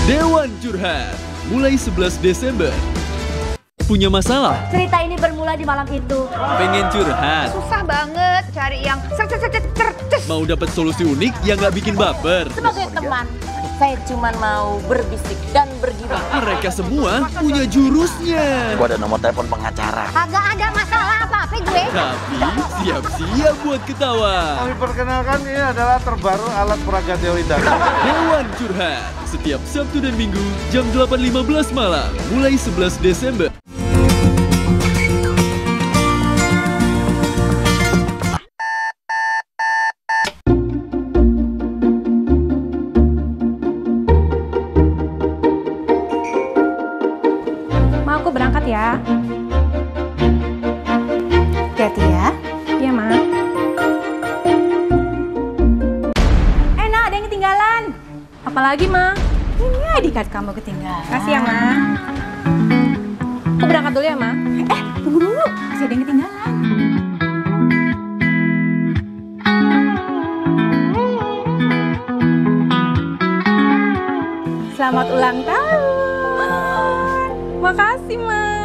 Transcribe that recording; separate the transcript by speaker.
Speaker 1: Dewan Curhat, mulai 11 Desember. Punya masalah?
Speaker 2: Cerita ini bermula di malam itu.
Speaker 1: Pengen curhat?
Speaker 3: Susah banget cari yang cerces.
Speaker 1: Mau dapat solusi unik yang gak bikin baper?
Speaker 2: Sebagai teman, saya cuma mau berbisik dan bergibah.
Speaker 1: Mereka semua punya jurusnya.
Speaker 4: Gua ada nomor telepon pengacara.
Speaker 2: Kagak ada masalah apa-apa gue.
Speaker 1: Tapi siap-siap buat ketawa.
Speaker 5: Kami perkenalkan ini adalah terbaru alat peraga teori data.
Speaker 1: Dewan Curhat, setiap Sabtu dan Minggu jam 8.15 malam, mulai 11 Desember.
Speaker 6: Ma, aku berangkat ya.
Speaker 3: Hati-hati ya.
Speaker 6: Iya, Ma. Nak, ada yang ketinggalan. Apalagi, Ma?
Speaker 3: Ini ID card kamu ketinggalan.
Speaker 6: Kasih ya, Ma. Aku berangkat dulu ya, Ma.
Speaker 3: Tunggu dulu. Masih ada yang ketinggalan.
Speaker 6: Selamat ulang tahun. Makasih, Ma.